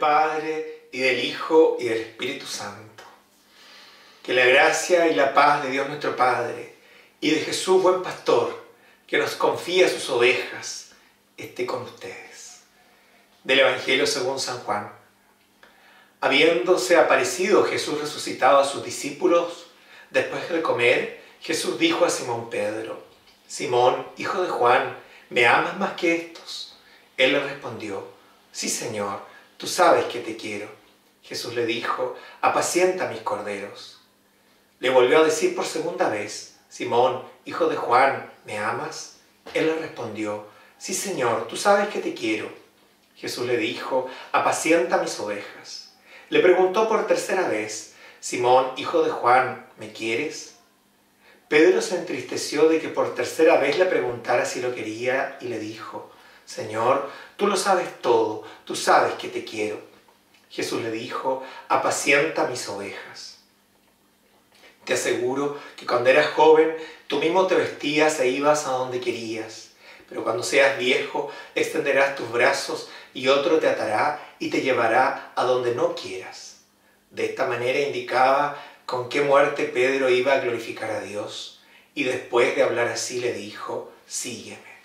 Padre, y del Hijo, y del Espíritu Santo. Que la gracia y la paz de Dios nuestro Padre, y de Jesús buen pastor, que nos confía sus ovejas, esté con ustedes. Del Evangelio según San Juan. Habiéndose aparecido Jesús resucitado a sus discípulos, después de comer, Jesús dijo a Simón Pedro: Simón, hijo de Juan, ¿me amas más que estos? Él le respondió: Sí, Señor, tú sabes que te quiero. Jesús le dijo: apacienta mis corderos. Le volvió a decir por segunda vez: Simón, hijo de Juan, ¿me amas? Él le respondió: Sí, Señor, tú sabes que te quiero. Jesús le dijo: apacienta mis ovejas. Le preguntó por tercera vez: Simón, hijo de Juan, ¿me quieres? Pedro se entristeció de que por tercera vez le preguntara si lo quería y le dijo: Señor, tú lo sabes todo, tú sabes que te quiero. Jesús le dijo: apacienta mis ovejas. Te aseguro que cuando eras joven, tú mismo te vestías e ibas a donde querías. Pero cuando seas viejo, extenderás tus brazos y otro te atará y te llevará a donde no quieras. De esta manera indicaba con qué muerte Pedro iba a glorificar a Dios. Y después de hablar así le dijo: sígueme.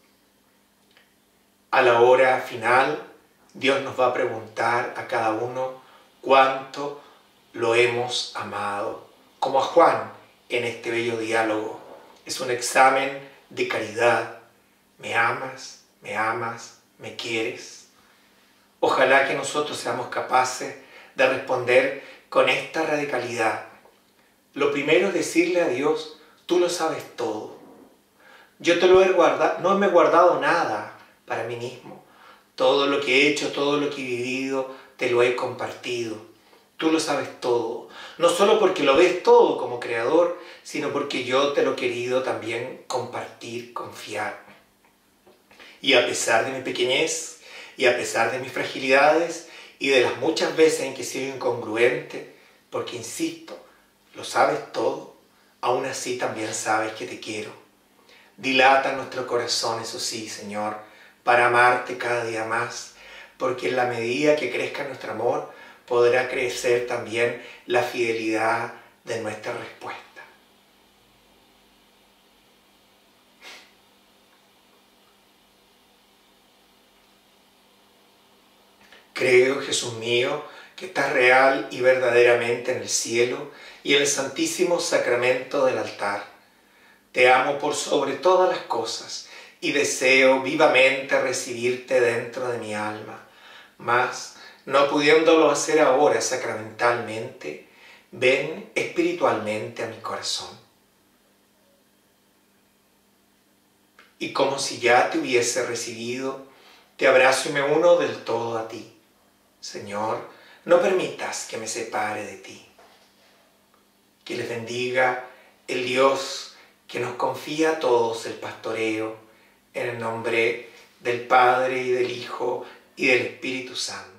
A la hora final, Dios nos va a preguntar a cada uno cuánto lo hemos amado. Como a Juan en este bello diálogo. Es un examen de caridad. ¿Me amas? ¿Me amas? ¿Me quieres? Ojalá que nosotros seamos capaces de responder con esta radicalidad. Lo primero es decirle a Dios: tú lo sabes todo. Yo te lo he guardado, no me he guardado nada para mí mismo. Todo lo que he hecho, todo lo que he vivido, te lo he compartido. Tú lo sabes todo. No solo porque lo ves todo como creador, sino porque yo te lo he querido también compartir, confiar. Y a pesar de mi pequeñez, y a pesar de mis fragilidades, y de las muchas veces en que he sido incongruente, porque insisto, lo sabes todo, aún así también sabes que te quiero. Dilata nuestro corazón, eso sí, Señor, para amarte cada día más, porque en la medida que crezca nuestro amor, podrá crecer también la fidelidad de nuestra respuesta. Creo, Jesús mío, que estás real y verdaderamente en el cielo y en el santísimo sacramento del altar. Te amo por sobre todas las cosas y deseo vivamente recibirte dentro de mi alma. Mas, no pudiéndolo hacer ahora sacramentalmente, ven espiritualmente a mi corazón. Y como si ya te hubiese recibido, te abrazo y me uno del todo a ti. Señor, no permitas que me separe de ti. Que les bendiga el Dios que nos confía a todos el pastoreo, en el nombre del Padre y del Hijo y del Espíritu Santo.